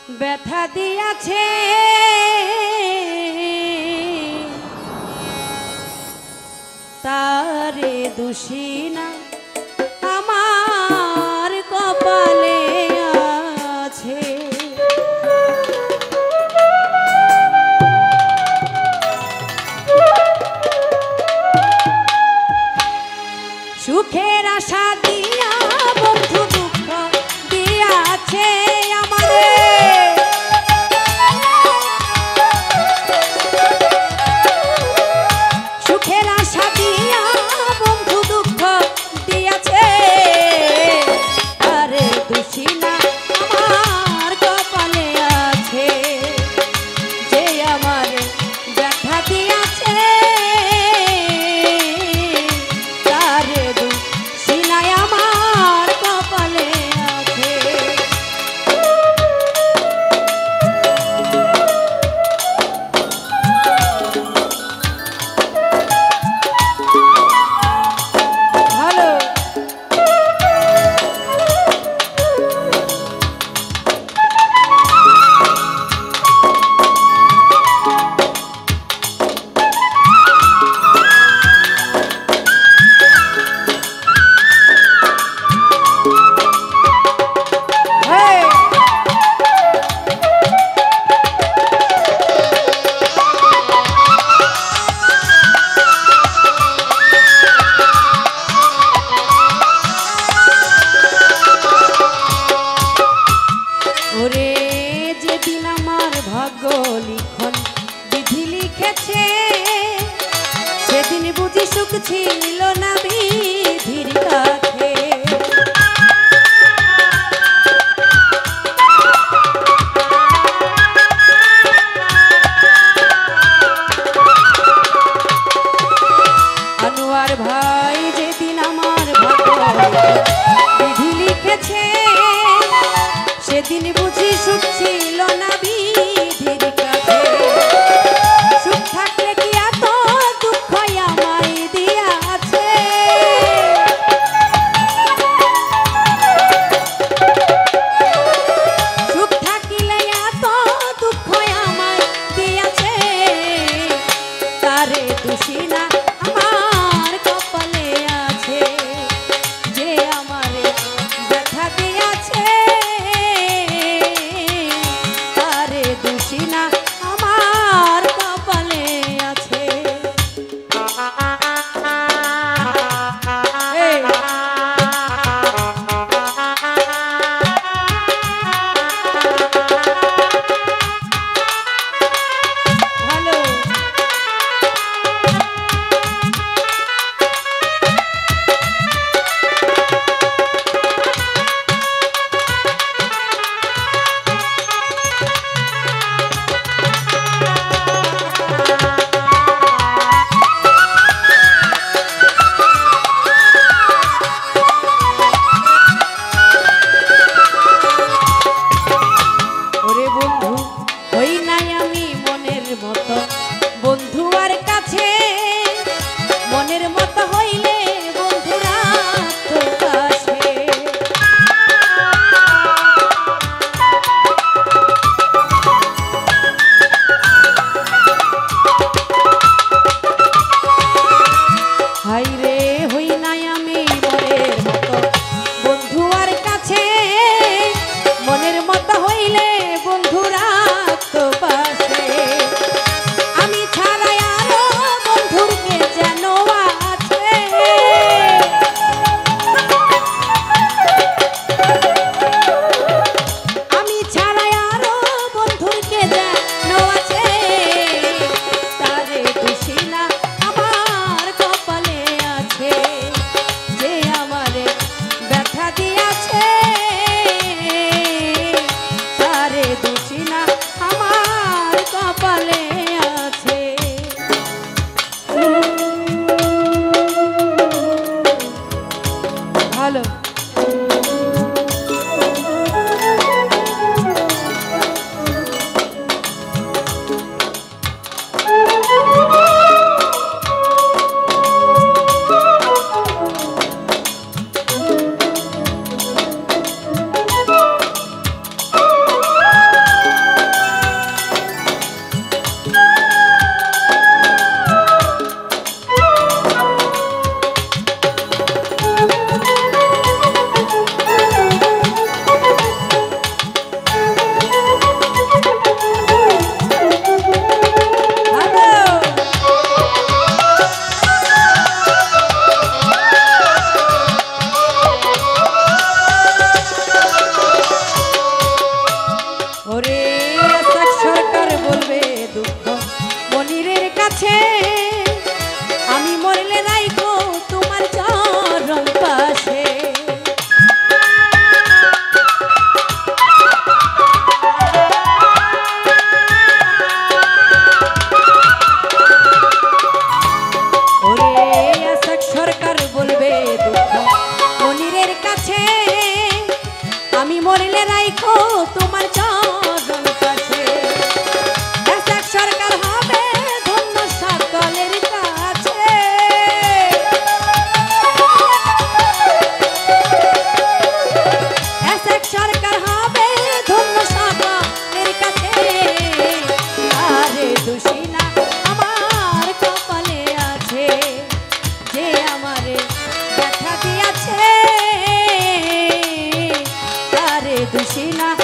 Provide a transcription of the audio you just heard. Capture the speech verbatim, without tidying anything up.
ব্যথা দিয়াছে তারে দোষী না আমার কপালে আছে। সুখের আশা দিয়া বন্ধু দুঃখ দিয়াছে আমারে, সুখের আশা দিয়া বন্ধু দুঃখ দিয়াছে আরে দোষী না আমার কপালে আছে, যে আমার ব্যথা দিয়াছে সেদিন বুঝি সুখ ছিল না বিধির কাছে, আনোয়ার ভাই যেদিন আমার ভাগ্য বিধি লিখেছে সেদিন বুঝি সুখ ছিল না বিধির কাছে। সুখ থাকলে কি এত দুঃখ আমায় দিয়াছে, সুখ থাকিলে এত দুঃখ আমায় দিয়াছে তারে দোষী না আমার কপালে আছে, যে আমারে ব্যথা দিয়াছে তারে বাসি না